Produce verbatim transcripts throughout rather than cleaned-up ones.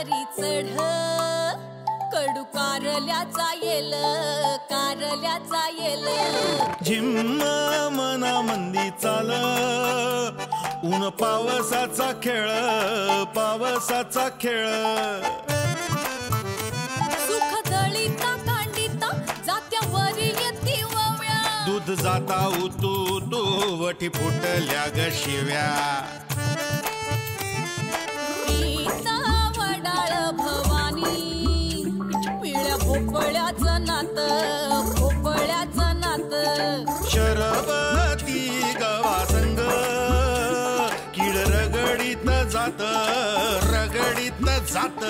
वरी चढ कडू कारल्याचा येल कारल्याचा येल झिम्म मना मंदी चाल ऊन पावसाचा खेळ पावसाचा खेळ सुख दळीता कांडिता जात्या वरी येती वव्या दूध जाता उतू तू वठी फुटल्या ग शिव्या भोपळ्याचं नात भोपळ्याचं नात शरबती गवा संग किड रगडीत जात रगडीत जात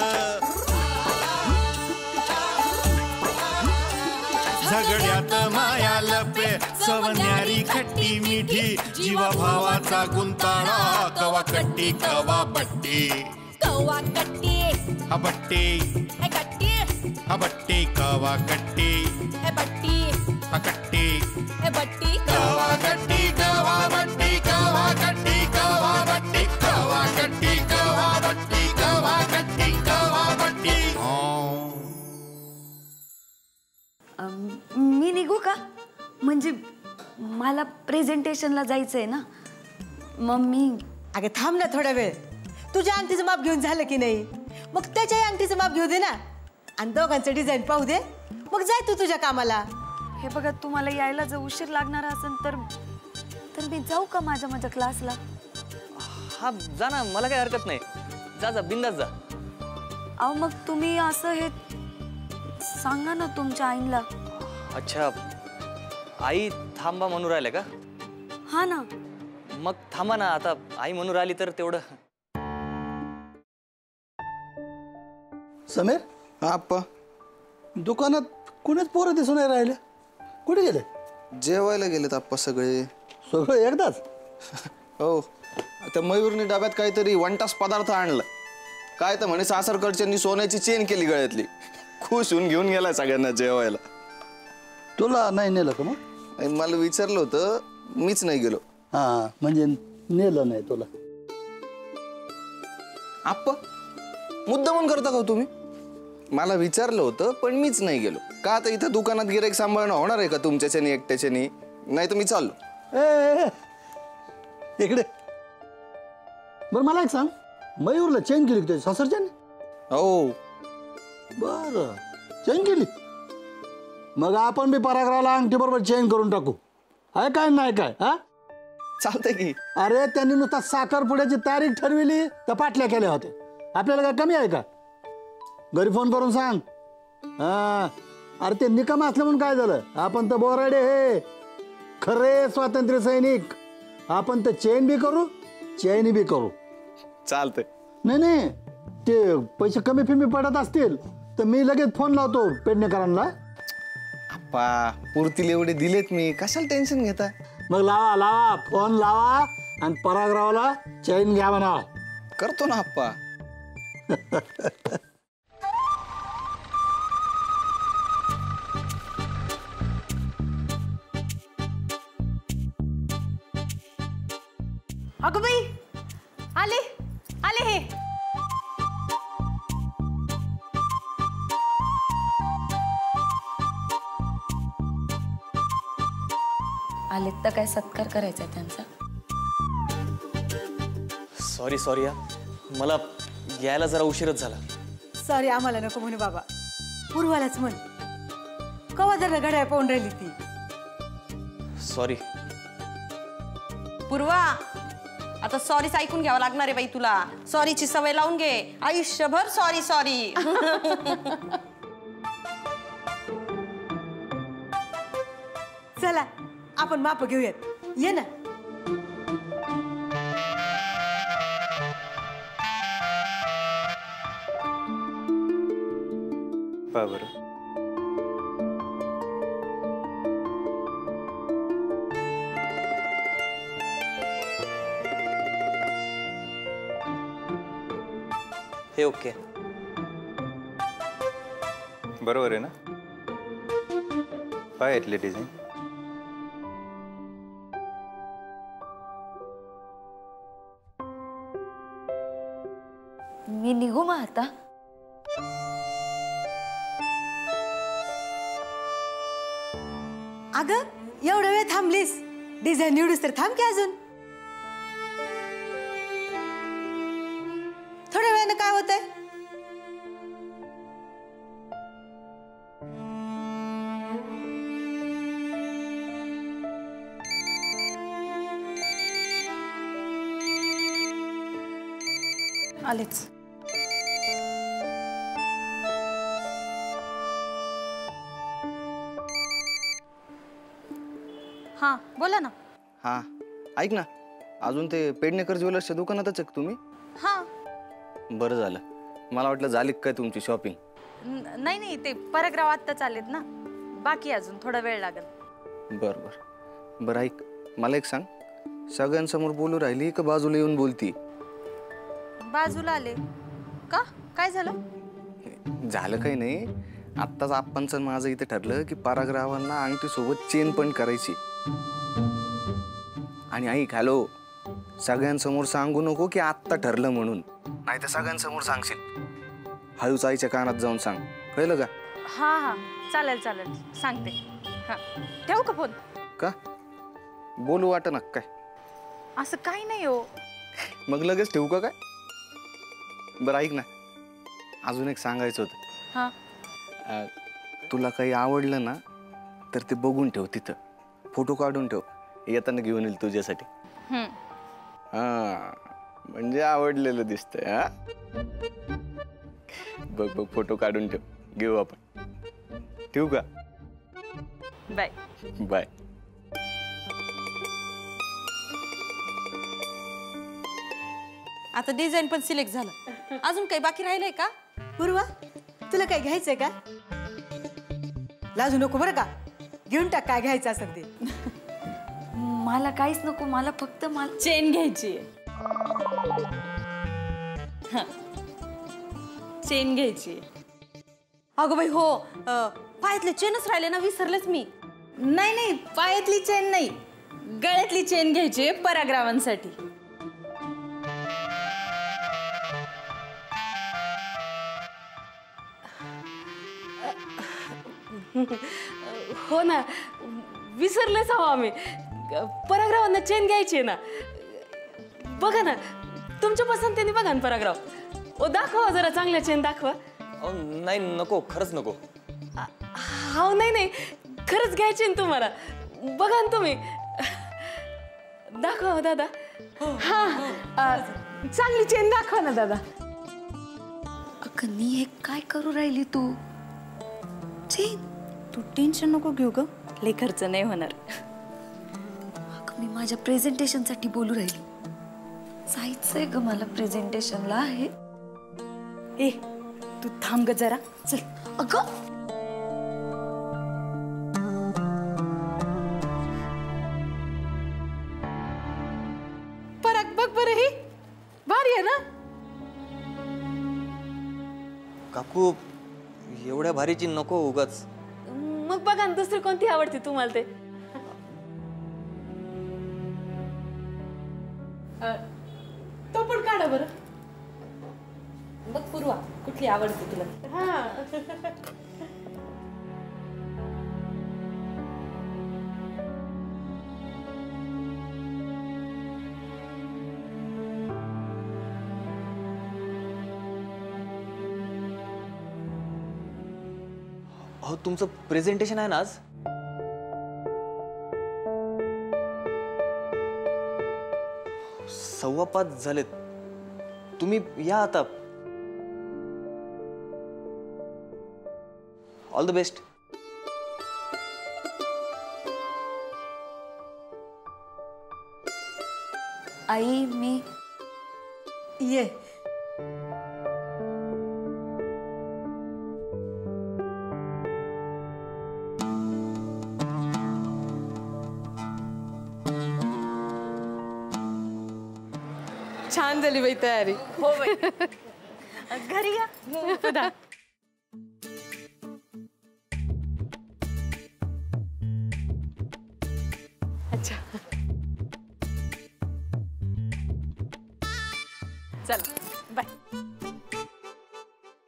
झगड्यात माया लपे सवन्यारी खट्टी मिठी जीवा भावाचा गुंताळा कवा कट्टी कवा बट्टी कवा कट्टी हा बट्टी ए कट्टी हा बट्टी कवा कट्टी ए बट्टी हा कट्टी ए बट्टी कवा कट्टी कवा बट्टी कवा कट्टी कवा बट्टी कवा कट्टी कवा बट्टी कवा कट्टी कवा बट्टी मी निघू का म्हणजे मला प्रेझेंटेशनला जायचंय ना मम्मी अगं थांब ना थोडा वेळ तुझ्या अंगठीचं माप घेऊन झालं की नाही मग त्याच्याही अंगठीचं माप घेऊ दे ना आणि दोघांचं डिझाईन पाहू दे मग जाय तू तुझ्या कामाला हे बघा तुम्हाला यायला जर उशीर लागणार असेल तर तर मी जाऊ का माझ्या माझ्या क्लासला हा जा ना मला काही हरकत नाही जा जा बिंदास जा अहो मग तुम्ही असं हे सांगा ना तुमच्या आईला अच्छा आई थांबा म्हणून राहिले का हा ना मग थांबा ना आता आई म्हणून राहिली तर तेवढं समीर हा आप्पा दुकानात कुणीच पोरं दिसून नाही राहिले कुठे गेले जेवायला गेलेत आप्पा सगळे सगळं एकदाच हो त्या मयूरने डब्यात काहीतरी वनटास पदार्थ आणला काय तर म्हणे सासरकडच्यांनी सोन्याची चेन केली गळ्यातली खुश होऊन घेऊन गेलाय सगळ्यांना जेवायला तुला नाही नेलं का मग मला विचारलं होतं मीच नाही गेलो हा म्हणजे नेलं नाही तुला आप्पा मुद्दा म्हणून करता का तुम्ही मला विचारलं होतं पण मीच नाही गेलो का आता इथं दुकानात गिराईक सांभाळणं होणार आहे का तुमच्याच्यानी एकट्याच्यानी नाही तर मी चाललो ए इकडे बरं मला एक सांग मयूरला चेन केली तुझ्या सासरच्याने हो बरं चेन केली मग आपण बी परागराला अंगठी बरोबर चेन करून टाकू आहे काय नाही काय हा चालतंय की अरे त्यांनी नुसता साखरपुड्याची तारीख ठरविली तर पाटल्या केल्या होत्या आपल्याला काय कमी आहे का घरी फोन करून सांग हा अरे ते निकम असलं म्हणून काय झालं आपण तर बोराडे हे खरे स्वातंत्र्य सैनिक आपण तर चेन बी करू चेन बी करू चालतंय नाही नाही ते पैसे कमी फिमी पडत असतील तर मी लगेच फोन लावतो पेडणेकरांना आप्पा पुरतील एवढे दिलेत मी कशाला टेन्शन घेता मग लावा लावा फोन लावा आणि परागरावला चेन घ्या म्हणा करतो ना आप्पा अगं बाई आले आले हे आलेत तर काय सत्कार करायचा त्यांचा सॉरी सॉरी या मला यायला जरा उशीरच झाला सॉरी आम्हाला नको म्हणू बाबा पूर्वालाच म्हण कवा जर घड्याळ पाहून राहिली ती सॉरी पूर्वा आता सॉरीच ऐकून घ्यावं लागणार आहे बाई तुला सॉरीची सवय लावून घे आयुष्यभर सॉरी सॉरी चला आपण माप घेऊयात ये ना बरोबर हे ओके बरोबर आहे ना काय इथले डिझाईन मी निघू मग आता अगं एवढा वेळ थांबलीस डिझाईन निवडूस तर थांब की अजून. थोड्या वेळानं काय होतंय? आलेच. हा बोला ना. हा ऐक ना, अजून ते पेडणेकर ज्वेलर्सच्या दुकानातच आहे का तुम्ही? हा बरं झालं, मला वाटलं झाली काय तुमची शॉपिंग. नाही नाही ते पॅराग्राफ आत्ता चालेत ना, बाकी अजून थोडा वेळ लागेल. बरं बरं बरं ऐक, मला एक सांग, सगळ्यांसमोर बोलू राहिली का बाजूला येऊन बोलती? बाजूला आले का? काय झालं? झालं काही नाही, आत्ताच आप्पांचं माझं इथे ठरलं की पराग्रावांना अंगठी सोबत चेन पण करायची. आणि ऐक, हॅलो, सगळ्यांसमोर सांगू नको की आत्ता ठरलं म्हणून, नाही तर सगळ्यांसमोर सांगशील. हळूच आईच्या कानात जाऊन सांग, कळलं का? हा हा चालेल चालेल सांगते. हा ठेवू का फोन? का बोलू वाट ना काय? असं काही नाही हो. मग लगेच ठेवू का काय? बरं ऐक ना, अजून एक सांगायचं होतं. हा अं, तुला काही आवडलं ना तर ते बघून ठेव, तिथं फोटो काढून ठेव, येताना घेऊन येईल तुझ्यासाठी. हम्म. हा म्हणजे आवडलेलं दिसतंय. हा बघ बघ, फोटो काढून ठेव, घेऊ आपण. ठेवू का? Bye bye. आता डिझाईन पण सिलेक्ट झालं, अजून काही बाकी राहिलंय का? पूर्वा, तुला काय घ्यायचंय का? लाजू नको बरं का, घेऊन टाक काय घ्यायचं असं ते. मला काहीच नको, मला फक्त मला चेन घ्यायची. चेन घ्यायची. अगं बाई हो, अं, पायातले चेनच राहिले ना, विसरलेच मी. नाही नाही पायातली चेन नाही, गळ्यातली चेन घ्यायची पराग्रावांसाठी. हो ना, विसरलेच हवं आम्ही. पराग्रावांना चेन घ्यायची ना. बघा ना, तुमच्या पसंतीने बघा ना पराग्राव. ओ दाखवा जरा, चांगल्या चेन दाखवा. नाही नको, खरंच नको. हो नाही नाही, खरंच घ्यायची ना तुम्हाला. बघा ना तुम्ही, दाखवा दादा. हा चांगली चेन दाखवा ना दादा. अगं हे काय करू राहिली तू? चेन? तू टेन्शन नको घेऊ ग, लय खर्च नाही होणार. अगं मी माझ्या प्रेझेंटेशनसाठी बोलू राहिली. जायचंय ग मला प्रेझेंटेशनला. आहे ए तू थांब ग जरा, चल. अगं पराग बघ बरं, ही भारी आहे ना. काकू एवढ्या भारीची नको उगाच. मग बघा ना, दुसरी कोणती आवडते तुम्हाला ते. तो पण काढा बरं. बघ पूर्वा, कुठली आवडते तुला? हा अहो तुमचं प्रेझेंटेशन आहे ना आज? सव्वा पाच झालेत, तुम्ही या आता. All the best. आई मी ये. छान झाली बाई तयारी. हो बाई. घरी या. बघा. अच्छा चल बाय.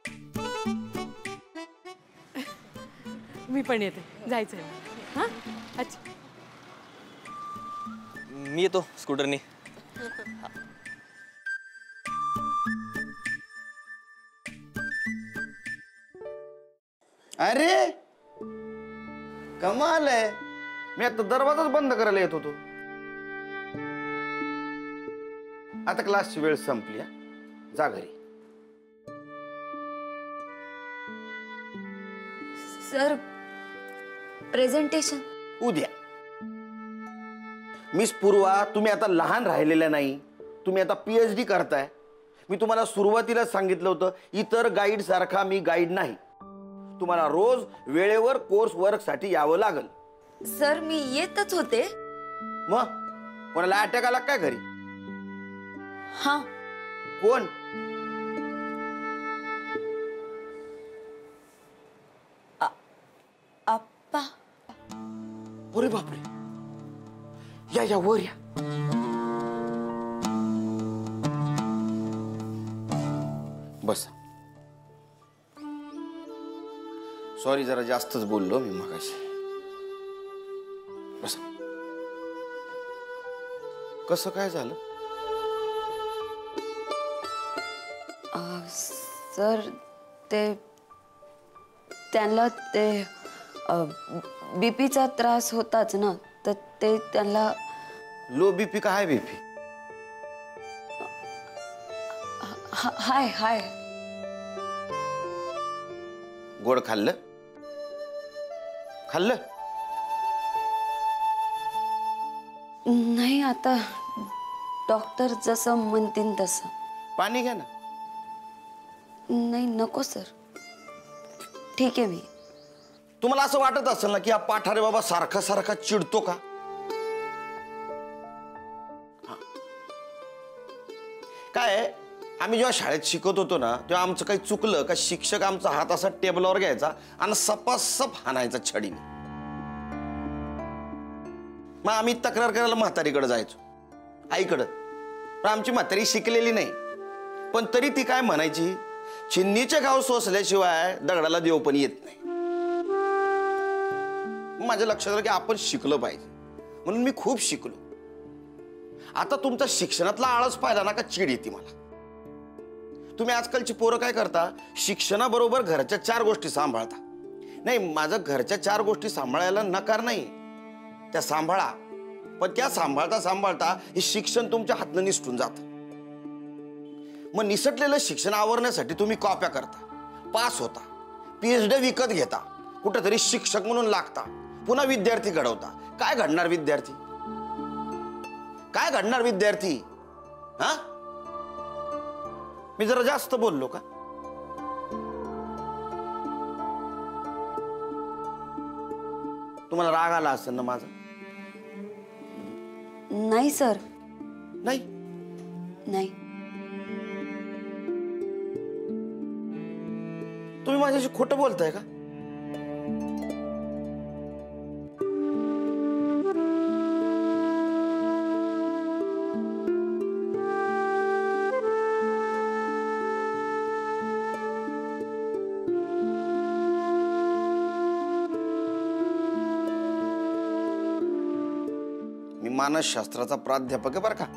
मी पण येते, जायचंय. हा अच्छा मी येतो स्कूटरनी. अरे कमाल आहे, मी आता दरवाजाच बंद करायला येत होतो. आता क्लासची वेळ संपली, जा घरी. सर प्रेझेंटेशन उद्या. मिस पूर्वा, तुम्ही आता लहान राहिलेल्या नाही, तुम्ही आता पीएचडी करताय. मी तुम्हाला सुरुवातीला सांगितलं होतं, इतर गाईड सारखा मी गाईड नाही. तुम्हाला रोज वेळेवर कोर्स वर्क साठी यावं लागल. सर मी येतच होते. मग कोणाला अटॅक आला काय घरी? हा कोण? आप्पा. अरे बापरे, या या वर या. बस. सॉरी, जरा जास्तच बोललो मी मगाशी. बस. कसं काय झालं? सर ते त्यांना ते बीपीचा त्रास होताच ना, तर ते त्यांना. लो बीपी का हाय बीपी? हाय हाय. गोड खाल्लं खाल्लं? नाही, आता डॉक्टर जसं म्हणतील तसं. पाणी घ्या ना. नाही नको सर, ठीक आहे मी. तुम्हाला असं वाटत असेल ना की हा पाठारे बाबा सारखा सारखा चिडतो का? काय, आम्ही जेव्हा शाळेत शिकत होतो ना, तेव्हा आमचं काही चुकलं का शिक्षक आमचा हात असा टेबलावर घ्यायचा आणि सपासप हाणायचा छडीने. मग आम्ही तक्रार करायला म्हातारीकडे जायचो, आईकडं. पण आमची म्हातारी शिकलेली नाही, पण तरी ती काय म्हणायची, चिन्नीचे गाव सोसल्याशिवाय दगडाला देव पण येत नाही. माझ्या लक्षात आलं की आपण शिकलं पाहिजे, म्हणून मी खूप शिकलो. आता तुमचा शिक्षणातला आळस पाहिला ना का चीड येते मला. तुम्ही आजकालची पोरं काय करता, शिक्षणाबरोबर घरच्या चार गोष्टी सांभाळता. नाही, माझं घरच्या चार गोष्टी सांभाळायला नकार नाही, त्या सांभाळा, पण त्या सांभाळता सांभाळता हे शिक्षण तुमच्या हातनं निसटून जातं. मग निसटलेलं शिक्षण आवरण्यासाठी तुम्ही कॉप्या करता, पास होता, पीएचडी विकत घेता, कुठेतरी शिक्षक म्हणून लागता, पुन्हा विद्यार्थी घडवता. काय घडणार विद्यार्थी? काय घडणार विद्यार्थी? हा, मी जरा जास्त बोललो का? तुम्हाला राग आला असेल ना माझा? नाही सर. नाही नाही. तुम्ही माझ्याशी खोटं बोलताय का? मी मानसशास्त्राचा प्राध्यापक आहे बरं का.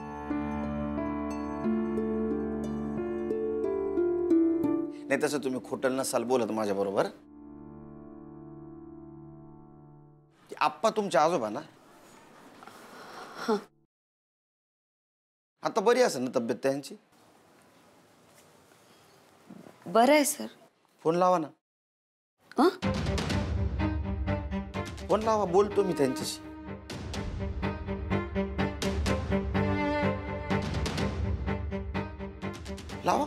नाही तसं तुम्ही खोटं नसाल बोलत माझ्या बरोबर. आप्पा तुमचे आजोबा ना? आता बरी असेल ना तब्येत त्यांची? बरं आहे सर. फोन लावा ना. फोन लावा, बोलतो मी त्यांच्याशी. लावा.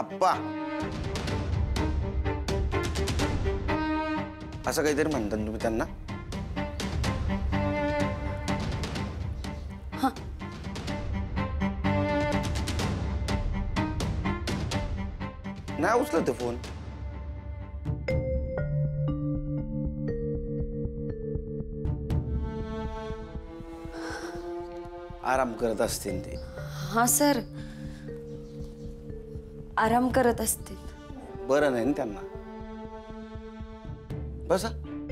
आप्पा असं काहीतरी म्हणतात तुम्ही त्यांना? नाही उचलत ते फोन. आराम करत असतील ते. हा सर, आराम करत असतील. बरं नाही ना त्यांना. बसा.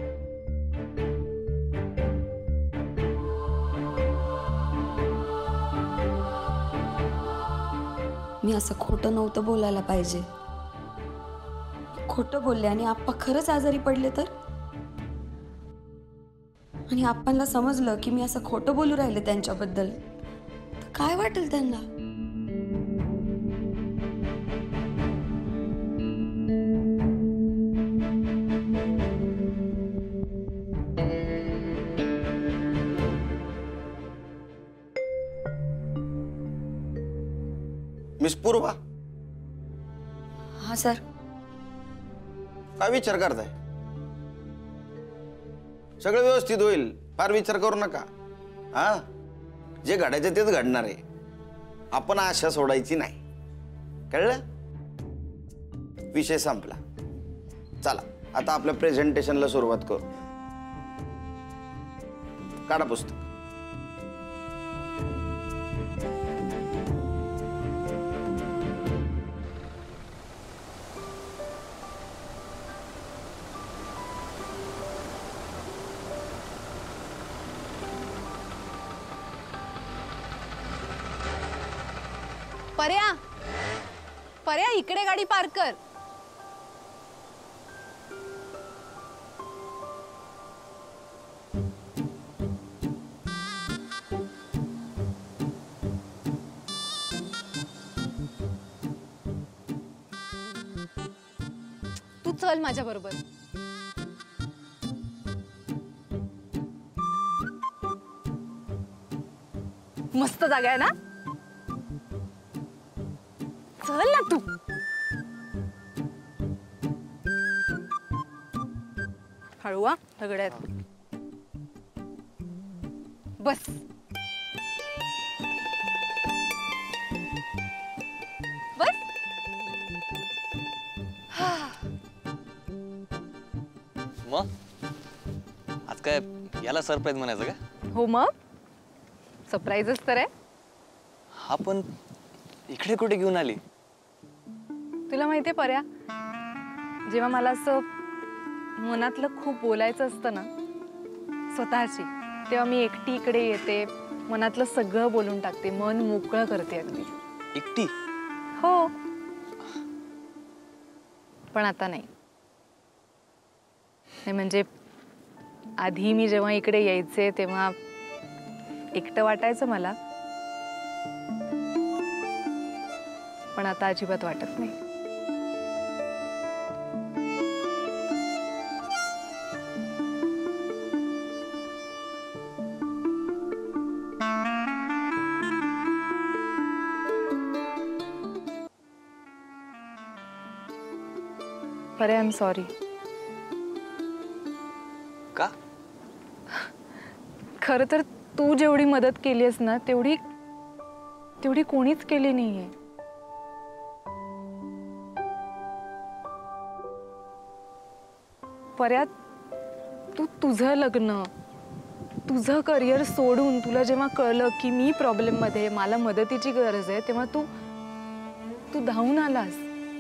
मी असं खोटं नव्हतं बोलायला पाहिजे. खोटं बोलले आणि आप्पा खरंच आजारी पडले तर? आणि आप्पांना समजलं की मी असं खोटं बोलू राहिले त्यांच्याबद्दल, तर काय वाटेल त्यांना? मिस पूर्वा. हा सर. काय विचार करताय? सगळं व्यवस्थित होईल, फार विचार करू नका. हा, जे घडायचं तेच घडणार आहे. आपण आशा सोडायची नाही, कळलं? विषय संपला. चला आता आपल्या प्रेझेंटेशनला सुरुवात करू. काढा पुस्तक. पर्या, पर्या इकडे गाडी पार्क कर. तू चल माझ्या बरोबर. मस्त जागा आहे ना? चल ना तू. हळूवा दगड्यात. बस. बस. मग आज काय याला सरप्राईज म्हणायचं का? हो मग सरप्राईजच तर आहे. हा पण इकडे कुठे घेऊन आली? तुला माहितीये पर्या, जेव्हा मला असं मनातलं खूप बोलायचं असतं ना स्वतःची, तेव्हा मी एकटी इकडे येते, मनातलं सगळं बोलून टाकते, मन मोकळं करते अगदी. एकटी? हो, पण आता नाही. म्हणजे आधी मी जेव्हा इकडे यायचे तेव्हा एकटं वाटायचं मला, पण आता अजिबात वाटत नाही. अरे आय एम सॉरी. का? खरं तर तू जेवढी मदत केली आहेस ना तेवढी तेवढी कोणीच केली नाहीये. पर्यात तू तुझं लग्न, तुझं करिअर सोडून तुला जेव्हा कळलं की मी प्रॉब्लेम मध्ये, मला मदतीची गरज आहे, तेव्हा तू तू धावून आलास.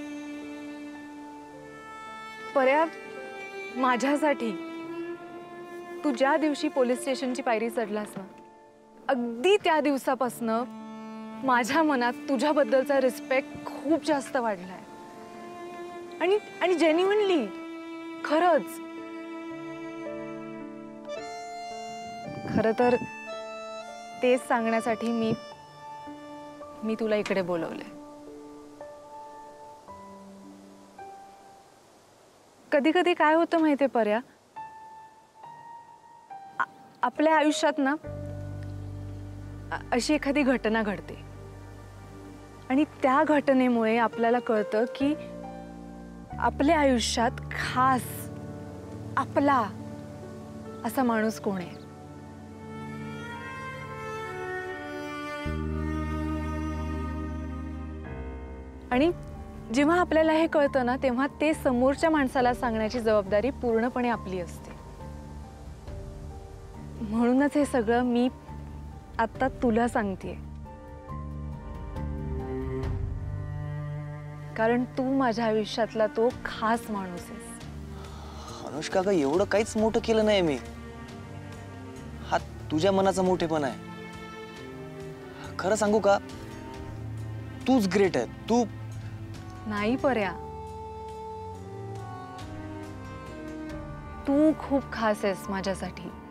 पर्या, माझ्यासाठी तू ज्या दिवशी पोलीस स्टेशनची पायरी चढलास ना, अगदी त्या दिवसापासनं माझ्या मनात तुझ्याबद्दलचा रिस्पेक्ट खूप जास्त वाढलाय. आणि आणि जेन्युइनली खरंच. खरं तर तेच सांगण्यासाठी मी मी तुला इकडे बोलवलंय. कधी कधी काय होतं माहितीये पर्या, आपल्या आयुष्यात ना अशी एखादी घटना घडते आणि त्या घटनेमुळे आपल्याला कळतं की आपल्या आयुष्यात खास आपला असा माणूस कोण आहे. आणि जेव्हा आपल्याला हे कळतं ना तेव्हा ते समोरच्या माणसाला सांगण्याची जबाबदारी पूर्णपणे आपली असते. म्हणूनच हे सगळं मी आता तुला सांगतेय, कारण तू माझ्या आयुष्यातला तो खास माणूस आहेस. अनुष्का का एवढं काहीच मोठं केलं नाही मी. हा तुझ्या मनाचा मोठेपणा आहे. खरं सांगू का, तूच ग्रेट आहे. तू नाही पर्या, तू खूप खास आहेस माझ्यासाठी.